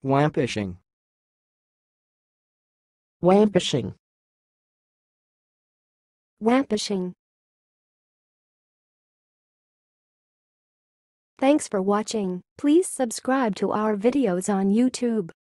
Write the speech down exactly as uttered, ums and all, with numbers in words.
Wampishing. Wampishing. Wampishing. Thanks for watching. Please subscribe to our videos on YouTube.